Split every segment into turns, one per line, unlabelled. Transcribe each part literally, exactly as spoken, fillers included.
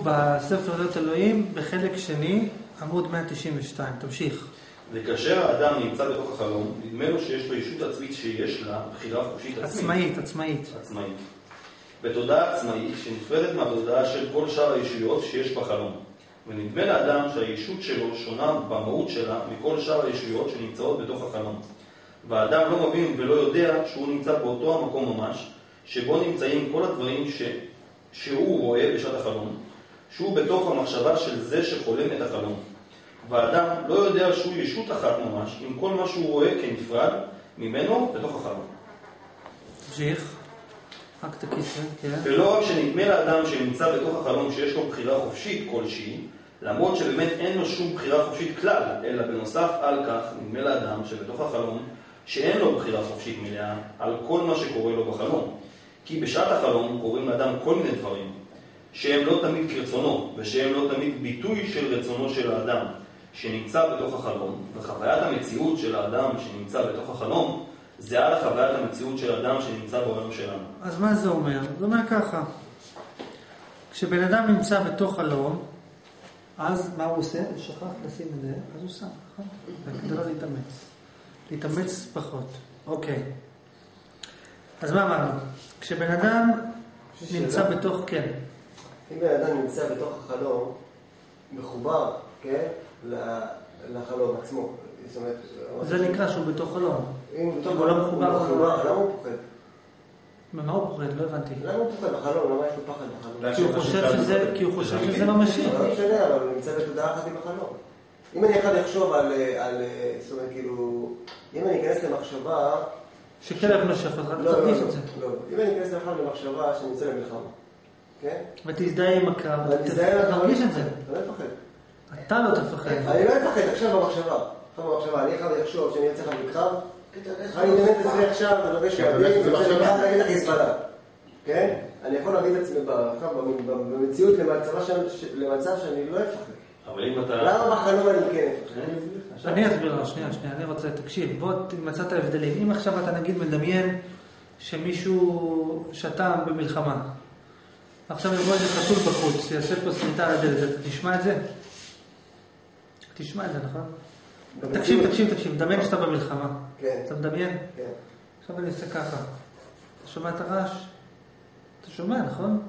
בספר עלילות אלוהים, בחלק שני, עמוד מאה תשעים ושתיים. תמשיך.
וכאשר האדם נמצא בתוך החלום, נדמה לו שיש לו ישות עצמית שיש לה בחירה חופשית עצמית.
עצמאית, עצמאית.
עצמאית. בתודעה עצמאית שנפרדת מהתודעה של כל שאר הישויות שיש בחלום. ונדמה לאדם שהישות שלו שונה במהות שלה מכל שאר הישויות שנמצאות בתוך החלום. והאדם לא מבין ולא יודע שהוא נמצא באותו המקום ממש, שבו נמצאים כל הדברים ש... שהוא רואה בשעת החלום, שהוא בתוך המחשבה של זה שחולם את החלום. והאדם לא יודע שהוא ישות אחת ממש, עם כל מה שהוא רואה כנפרד ממנו בתוך החלום.
תמשיך. רק תקיסה, כן.
ולא רק שנדמה לאדם שנמצא בתוך החלום שיש לו בחירה חופשית כלשהי, למרות שבאמת אין לו שום בחירה חופשית כלל, אלא בנוסף על כך נדמה לאדם שבתוך החלום שאין לו בחירה חופשית מלאה על כל מה שקורה לו בחלום. כי בשעת החלום קוראים לאדם כל מיני דברים, שהם לא תמיד כרצונו, ושהם לא תמיד ביטוי של רצונו של האדם, שנמצא בתוך החלום, וחוויית המציאות של האדם שנמצא בתוך החלום, זה על חוויית המציאות של האדם שנמצא בעולם שלנו.
אז מה זה אומר? זה אומר ככה. כשבן אדם נמצא בתוך חלום, אז מה הוא עושה? הוא שכח לשים את זה, אז הוא שם, נכון? כדי לא להתאמץ. להתאמץ פחות. אוקיי. אז מה אמרנו? כשבן אדם נמצא בתוך, כן.
אם בן אדם נמצא בתוך החלום, מחובר, כן? לחלום עצמו. זאת אומרת...
זה נקרא שהוא בתוך חלום.
אם הוא לא מחובר, למה הוא פוחד?
מה הוא פוחד? לא הבנתי.
למה הוא פוחד בחלום? למה יש לו פחד בחלום?
כי הוא חושב שזה ממשי.
לא משנה, אבל הוא נמצא בתודעה אחת עם החלום. אם אני אחד יחשוב על... זאת אומרת, כאילו... אם אני אכנס למחשבה...
שכלב נושך, אז רק תרגיש את זה.
לא, אם אני אכנס למחשבה שאני יוצא למלחמה, כן?
ותזדהה עם הקרב, תרגיש את זה.
אתה לא תפחד.
אתה לא תפחד.
אני לא תפחד, עכשיו במחשבה. עכשיו במחשבה, אני אחד יחשוב שאני יוצא למלחמה, אני באמת אצלי עכשיו, אני לובש מדים, זה יוצא למלחמה להגיד לך יספלה. כן? אני יכול להגיד את עצמי במציאות למצב שאני לא אפחד.
אבל אם אתה...
למה בחלום אני כן אפחד?
אני אסביר לך, שנייה, שנייה, אני רוצה, תקשיב, בוא תמצא את ההבדלים. אם עכשיו אתה נגיד מדמיין שמישהו שתה במלחמה, עכשיו יבוא איזה חתול בחוץ, יעשה פה סריטה על הדלת, אתה תשמע את זה? תשמע את זה, נכון? תקשיב, תקשיב, תקשיב, מדמיין שאתה במלחמה.
כן.
אתה מדמיין?
כן.
עכשיו אני אעשה ככה. אתה שומע את הרעש? אתה שומע, נכון?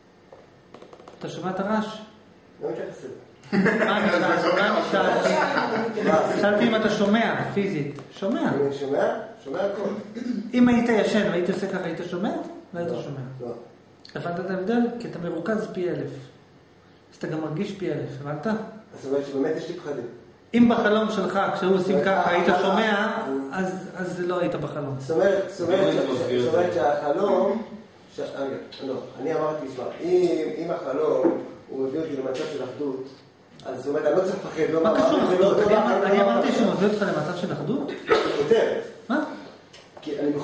אתה שומע את הרעש?
לא מתייחס לזה.
מה אני שאלתי? שאלתי אם אתה שומע, פיזית. שומע.
אני שומע? שומע הכל.
אם היית ישן והיית עושה ככה, היית שומע? לא היית שומע.
לא.
הבנת את ההבדל? כי אתה מרוכז פי אלף. אז אתה גם מרגיש פי אלף, הבנת?
זאת אומרת שבאמת יש לי פחדים.
אם בחלום שלך, כשהוא עושים ככה, היית שומע, אז לא היית בחלום.
זאת אומרת שהחלום... לא, אני אמרתי, אם החלום הוא מביא אותי למצב של אחדות, אז זאת אומרת, אני לא צריך לפחד.
מה קשור אחדות? אני אמרתי שהוא מביא אותך למצב של אחדות?
יותר.
מה?
כי אני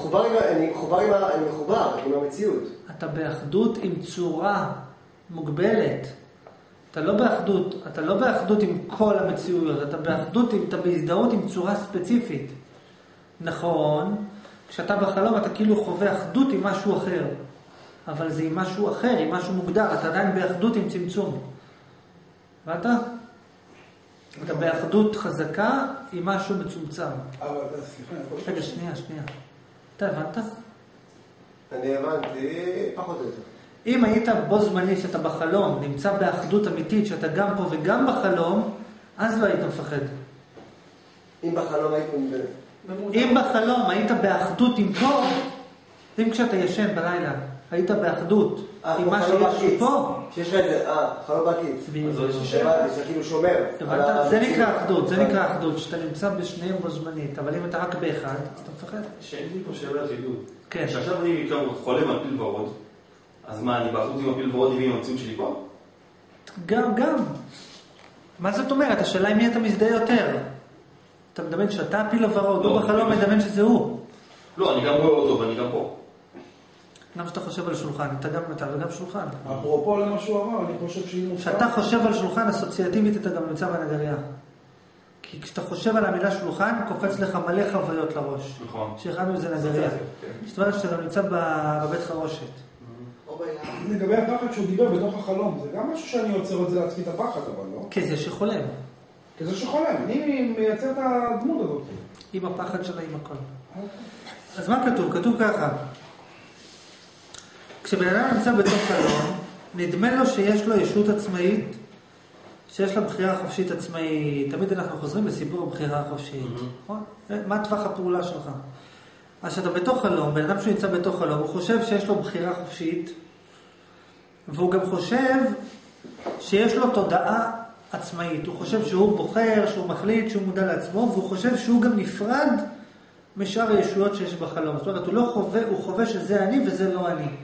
מחובר עם המציאות.
אתה באחדות עם צורה מוגבלת. אתה לא באחדות, אתה לא באחדות עם כל המציאויות, אתה באחדות, אתה בהזדהות עם צורה ספציפית. נכון, כשאתה בחלום אתה כאילו חווה אחדות עם משהו אחר. אבל זה עם משהו אחר, עם משהו מוגדר, אתה עדיין באחדות עם צמצום. ואתה? אתה באחדות חזקה עם משהו מצומצם.
אבל אתה סליחה,
רגע, שנייה, שנייה. אתה הבנת?
אני הבנתי פחות או יותר.
אם היית בו זמני שאתה בחלום, נמצא באחדות אמיתית, שאתה גם פה וגם בחלום, אז לא היית מפחד.
אם בחלום היית מפחד.
אם בחלום היית באחדות עם פה, אם כשאתה ישן בלילה, היית באחדות עם מה שיש פה.
שיש לך את זה, אה, חלום בעקיץ. זה כאילו שומר.
זה נקרא אחדות, זה נקרא אחדות, שאתה נמצא בשניהם בו זמנית, אבל אם אתה רק באחד, אז אתה מפחד.
שאין לי פה שאלה חידוד.
כן.
שעכשיו אני חולם על פיל ורוד, אז מה, אני באחדות עם הפיל ורוד ועם המציאות שלי פה?
גם, גם. מה זאת אומרת? השאלה עם מי אתה מזדהה יותר. אתה מדמיין שאתה פיל ורוד, הוא בחלום מדמיין שזה הוא.
לא, אני גם רואה אותו ואני גם פה.
למה שאתה חושב על שולחן? אתה גם אתה וגם שולחן.
אפרופו למה שהוא אמר, אני חושב שהיא מופעה.
כשאתה חושב על שולחן אסוציאטיבית, אתה גם נמצא בנגריה. כי כשאתה חושב על המילה שולחן, קופץ לך מלא חוויות לראש.
נכון.
שאחד מזה נגריה. זאת אומרת שאתה גם נמצא בבית חרושת.
לגבי הפחד שהוא דיבר בתוך החלום, זה גם משהו שאני יוצר את זה לעצמי את הפחד, אבל לא?
כזה שחולם.
כזה שחולם, אני מייצר את הדמות הזאת.
עם הפחד שלה, עם הכל. אז מה כתוב? כתוב ככה. כשבן אדם נמצא בתוך חלום, נדמה לו שיש לו ישות עצמאית, שיש לה בחירה חופשית עצמאית. תמיד אנחנו חוזרים לסיפור הבחירה החופשית. נכון? מה טווח הפעולה שלך? אז שאתה בתוך חלום, בן אדם שנמצא בתוך חלום, הוא חושב שיש לו בחירה חופשית, והוא גם חושב שיש לו תודעה עצמאית. הוא חושב שהוא בוחר, שהוא מחליט, שהוא מודע לעצמו, והוא חושב שהוא גם נפרד משאר הישויות שיש בחלום. זאת אומרת, הוא לא חווה, הוא חווה שזה אני וזה לא אני.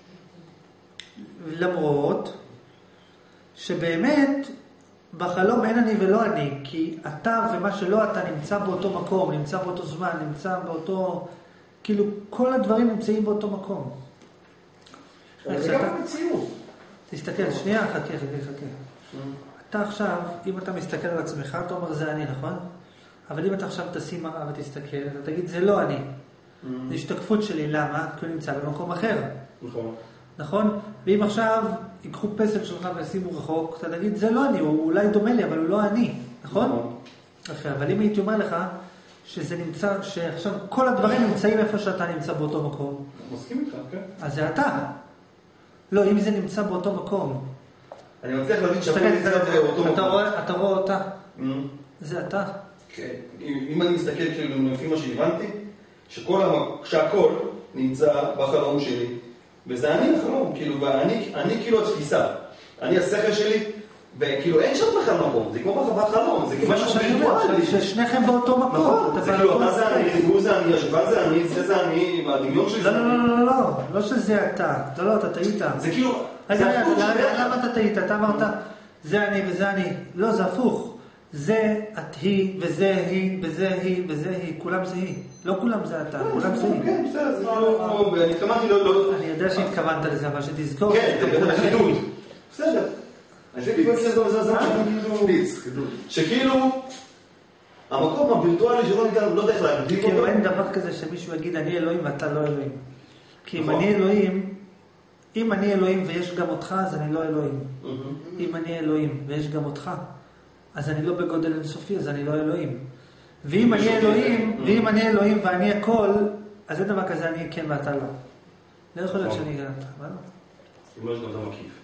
למרות שבאמת בחלום אין אני ולא אני, כי אתה ומה שלא אתה נמצא באותו מקום, נמצא באותו זמן, נמצא באותו... כאילו, כל הדברים נמצאים באותו מקום.
זה גם המציאות.
תסתכל, שנייה, חכה, חכה, חכה. אתה עכשיו, אם אתה מסתכל על עצמך, אתה אומר, זה אני, נכון? אבל אם אתה עכשיו תשים מראה ותסתכל, אתה תגיד, זה לא אני. זה השתקפות שלי, למה? כי הוא נמצא במקום אחר.
נכון.
נכון? ואם עכשיו ייקחו פסל שלך וישימו רחוק, אתה תגיד, זה לא אני, הוא אולי דומה לי, אבל הוא לא אני. נכון? יפה, אבל אם הייתי אומר לך, שזה נמצא, שעכשיו כל הדברים נמצאים איפה שאתה נמצא באותו מקום.
מסכים איתך, כן.
אז זה אתה. לא, אם זה נמצא באותו מקום.
אני מצליח להבין שהכל נמצא באותו מקום.
אתה רואה אותה. זה אתה.
כן. אם אני מסתכל כאילו לפי מה שהבנתי, שהכל נמצא בחלום שלי, וזה אני החלום, כאילו, ואני כאילו התפיסה. אני השכל שלי, וכאילו אין שם בכלל מקום, זה כמו בחוות חלום, זה כמו משהו וירטואלי.
ששניכם באותו מקום.
נכון, זה כאילו, אתה זה אני, חיבור זה אני, השבא זה אני, זה זה אני, הדמיון שלי זה אני.
לא, לא, לא, לא, לא שזה אתה. לא, לא, אתה טעית.
זה כאילו...
למה אתה טעית? אתה אמרת, זה אני וזה אני. לא, זה הפוך. זה את היא, וזה היא, וזה היא, וזה היא. כולם זה היא. לא כולם זה אתה, כולם זה היא.
כן, בסדר, זה כאילו... אני התכוונתי לא...
אני יודע שהתכוונת לזה, אבל שתזכור.
כן, זה בטח חידוד. בסדר. שכאילו המקום הווירטואלי שלא ניתן, לא יודע איך להגדיל אותו.
כאילו אין דבר כזה שמישהו יגיד אני אלוהים ואתה לא אלוהים. כי אם אני אלוהים, אם אני אלוהים ויש גם אותך, אז אני לא אלוהים. אם אני אלוהים ויש גם אותך, אז אני לא בגודל אינסופי, אז אני לא אלוהים. ואם אני אלוהים, ואם אני אלוהים ואני הכל, אז זה דבר כזה אני כן ואתה לא. לא יכול להיות שאני גם אתה, מה לא?
אם לא יש גם אתה מקיף.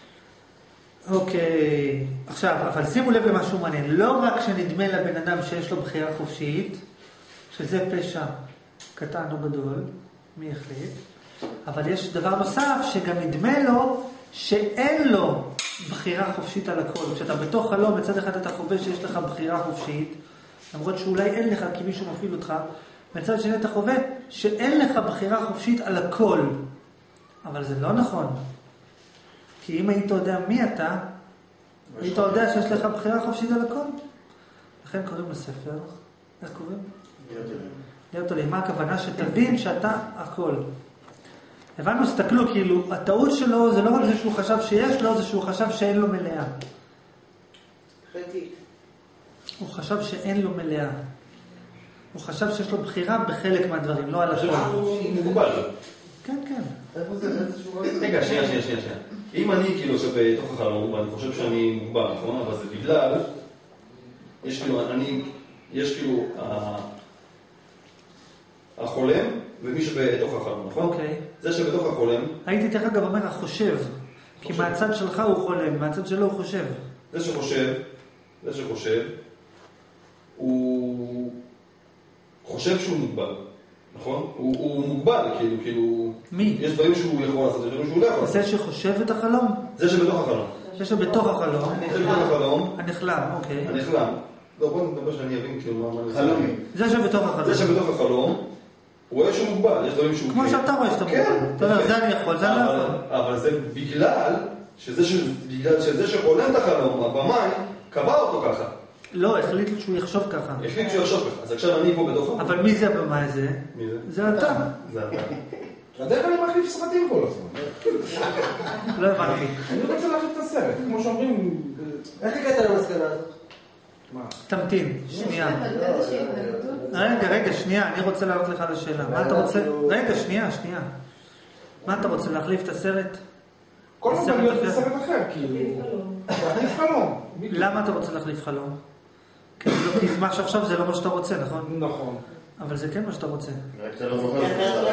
אוקיי, עכשיו, אבל שימו לב למשהו מעניין. לא רק שנדמה לבן אדם שיש לו בחירה חופשית, שזה פשע קטן או גדול, מי החליט, אבל יש דבר נוסף שגם נדמה לו שאין לו בחירה חופשית על הכל. כשאתה בתוך חלום, מצד אחד אתה חווה שיש לך בחירה חופשית, למרות שאולי אין לך כי מישהו מפעיל אותך, מצד שני אתה חווה שאין לך בחירה חופשית על הכל. אבל זה לא נכון. כי אם היית יודע מי אתה, היית יודע שיש לך בחירה חופשית על הכל. לכן קוראים לספר, איך קוראים? להיות עולים. מה הכוונה? שתבין שאתה הכל. הבנו, סתכלו, כאילו, הטעות שלו זה לא רק זה שהוא חשב שיש לו, זה שהוא חשב שאין לו מלאה. הוא חשב שאין לו מלאה. הוא חשב שיש לו בחירה בחלק מהדברים, לא על הכל.
הוא מוגבל.
כן, כן.
רגע, שנייה, שנייה, שנייה. אם אני כאילו שבתוך החלום, ואני חושב שאני מוגבל, נכון? אבל זה בגלל, יש כאילו, אני, יש כאילו, החולם ומי שבתוך החלום, נכון?
אוקיי.
זה שבתוך החולם...
הייתי תכף גם אומר, החושב. כי מהצד שלך הוא חולם, מהצד שלו הוא חושב.
זה שחושב, זה שחושב, הוא חושב שהוא מוגבל. נכון? הוא, הוא מוגבל, כאילו, כאילו...
מי?
יש דברים שהוא יכול לעשות, יש דברים שהוא לא יכול לעשות.
זה שחושב את החלום?
זה שבתוך החלום.
זה שבתוך החלום.
זה שבתוך החלום.
הנחלם, אוקיי.
הנחלם. לא, בוא נדבר שאני אבין, כאילו, מה...
חלומי.
זה שבתוך החלום.
זה שבתוך החלום, הוא רואה שהוא מוגבל, יש דברים שהוא...
כמו שאתה רואה שאתה מוגבל.
כן.
אתה אומר, זה אני יכול, זה אני לא יכול.
אבל זה בגלל שזה שחולם את החלום, הבמאי, קבע אותו ככה.
לא, החליט שהוא יחשוב ככה.
החליט שהוא יחשוב ככה. אז עכשיו אני פה בתוך...
אבל מי זה הבמאי הזה?
מי זה?
זה אתה.
זה אתה.
הדרך אני מחליף סרטים כל הזמן.
לא הבנתי.
אני רוצה להחליף את הסרט, כמו שאומרים...
איך הגעת למסקנה הזאת?
מה?
תמתין, שנייה. רגע, רגע, שנייה, אני רוצה לעלות לך לשאלה. מה אתה רוצה? רגע, שנייה, שנייה. מה אתה רוצה, להחליף את הסרט?
כל הזמן להיות בסרט אחר, כאילו. להחליף חלום.
למה אתה רוצה להחליף חלום? כי מה שעכשיו זה לא מה שאתה רוצה, נכון?
נכון.
אבל זה כן מה שאתה רוצה.
רק אתה לא זוכר.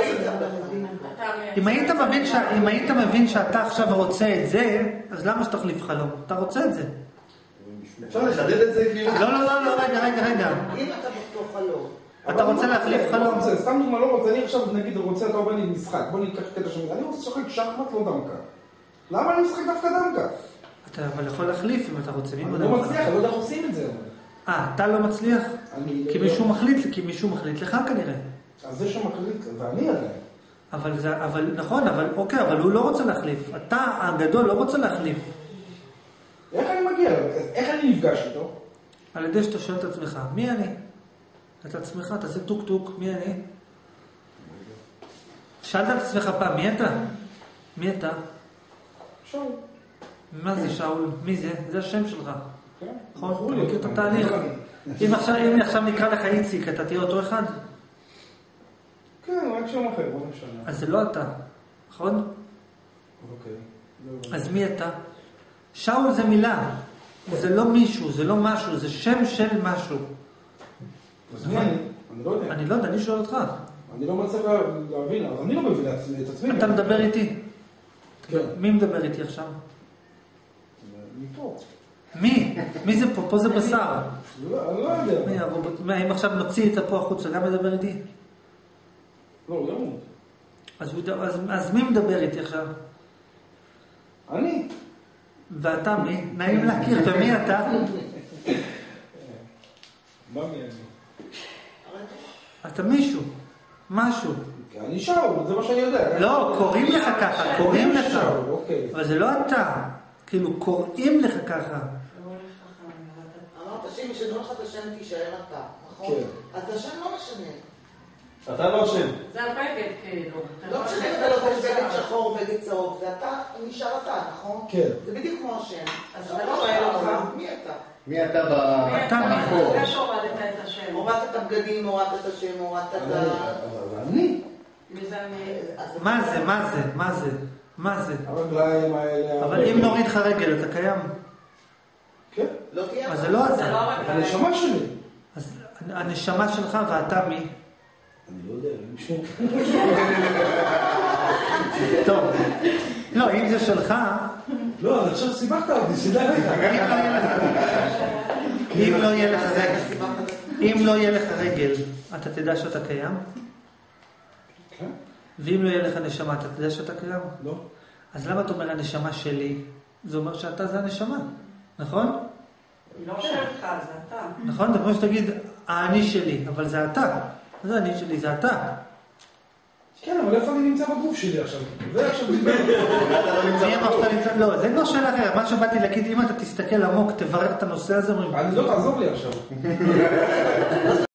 אם היית מבין ש- אם היית מבין שאתה עכשיו רוצה את זה, אז למה שתחליף חלום? אתה רוצה את זה.
אפשר לחדד את זה כאילו?
לא, לא, לא, לא, רגע, רגע, רגע.
אם אתה בתוך חלום.
אתה רוצה להחליף חלום?
סתם דוגמה, לא רוצה, אני עכשיו נגיד רוצה, אתה אומר לי משחק, בוא ניקח קטע שם, אני רוצה לשחק שחמט לא דמקה. למה אני משחק דווקא דמקה?
אתה אבל יכול להחליף אם אתה רוצה.
אני לא מצליח, אני לא יודע איך עושים את זה.
אה, אתה לא מצליח? כי מישהו מחליט, כי מישהו מחליט לך כנראה.
אז זה שמחליט, ואני עדיין.
אבל זה, אבל נכון, אבל אוקיי, אבל הוא לא רוצה להחליף. אתה הגדול לא רוצה להחליף.
איך אני מגיע? איך אני נפגש איתו?
על ידי שאתה שואל את עצמך, מי אני? את עצמך, תעשה טוק טוק, מי אני? שאלת את עצמך פעם, מי אתה? מי אתה?
שאול.
מה זה שאול? מי זה? זה השם שלך.
כן.
נכון? אתה מכיר את התהליך. אם עכשיו, אם עכשיו נקרא לך איציק, אתה תהיה אותו אחד?
כן, רק שם אחר, בוא נשנה.
אז זה לא אתה, נכון?
אוקיי.
אז מי אתה? שאול זה מילה. זה לא מישהו, זה לא משהו, זה שם של משהו.
אז מי אני? אני לא יודע.
אני לא יודע, אני שואל אותך.
אני לא מצליח להבין, אז אני לא מבין את עצמי.
אתה מדבר איתי.
כן.
מי מדבר איתי עכשיו?
מפה.
מי? מי זה פה? פה זה בשר.
אני לא יודע.
מי, הרובוט? מה, אם עכשיו נוציא את הפה החוצה, גם מדבר איתי?
לא, הוא ימות.
אז, הוא יודע- אז, אז מי מדבר איתי עכשיו?
אני.
ואתה מי? נעים להכיר, ומי אתה?
מה מי אני?
אתה מישהו, משהו.
אני שאול, זה מה שאני יודע.
לא, קוראים לך ככה, קוראים לך.
שאול, אוקיי.
אבל זה לא אתה. כאילו, קוראים לך ככה.
אמרת שאם ישנו לך את השם תישאר אתה, נכון?
כן.
אז השם לא משנה.
אתה לא אשם.
זה הבגד, כאילו.
לא משנה אם אתה לובש בגד שחור או בגד צהוב, ואתה נשאר אתה, נכון?
כן.
זה בדיוק כמו השם. אז
אבל
אתה
לא
לא שואל
שאול.
אותך, מי אתה?
מי אתה ב...
אתה מי?
זה שהורדת את השם.
הורדת את הבגדים, הורדת את השם, הורדת את ה...
אבל אני.
וזה אני...
אז
מה זה, מה זה, מה זה, מה זה?
הרגליים האלה.
אבל אם נוריד לך רגל, אתה קיים.
כן.
לא תהיה...
אז זה לא
זה
אתה.
לא רק...
הנשמה שלי.
אז הנשמה שלך ואתה מי?
אני לא יודע, אני משהו.
טוב. לא, אם זה שלך,
לא, אז עכשיו סיבכת אותי, שידע לך.
אם לא יהיה לך רגל, אם לא יהיה לך רגל, אתה תדע שאתה קיים?
כן?
ואם לא יהיה לך נשמה, אתה תדע שאתה קיים?
לא.
אז למה אתה אומר הנשמה שלי? זה אומר שאתה זה הנשמה, נכון?
לא שלך, זה אתה.
נכון? זה כמו שתגיד, האני שלי, אבל זה אתה. זה האני שלי, זה אתה.
כן, אבל איפה אני נמצא בגוף שלי עכשיו? זה עכשיו דיבר.
מי אמר שאתה נמצא? לא, זה לא שאלה אחרת. מה שבאתי להגיד, אם אתה תסתכל עמוק, תברר את הנושא הזה, אומרים,
אני לא תעזור לי עכשיו.